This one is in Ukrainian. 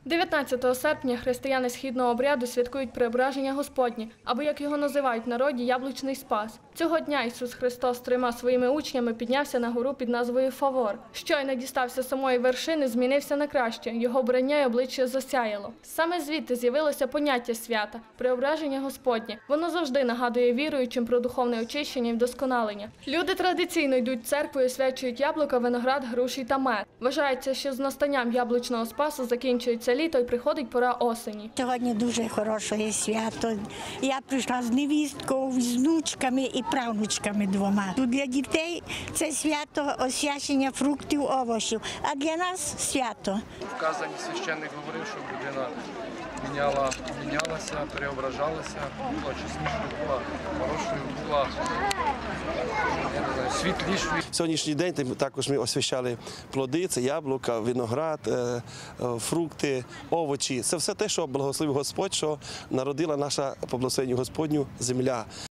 19 серпня християни східного обряду святкують Преображення Господнє, або, як його називають в народі, Яблучний Спас. Цього дня Ісус Христос з 3 своїми учнями піднявся на гору під назвою Фавор. Щойно дістався самої вершини, змінився на краще, його вбрання й обличчя засяяло. Саме звідти з'явилося поняття свята – Преображення Господнє. Воно завжди нагадує віруючим про духовне очищення і вдосконалення. Люди традиційно йдуть в церкву і освячують яблука, виноград, груші та мед. Вважається, що з настанням Яблучного Спасу закінчується літо і приходить пора осені. Сьогодні дуже хороше свято. Я прийшла з невісткою, з внучками і правнучками 2. Для дітей це свято освячення фруктів, овочів, а для нас свято. Вказані священник говорив, що людина мінялася, переображалася, була чеснішою, була хорошою, була світлішою. Сьогоднішній день також ми освящали плоди, це яблука, виноград, фрукти, овочі. Це все те, що благословив Господь, що народила наша по благословенню Господню земля.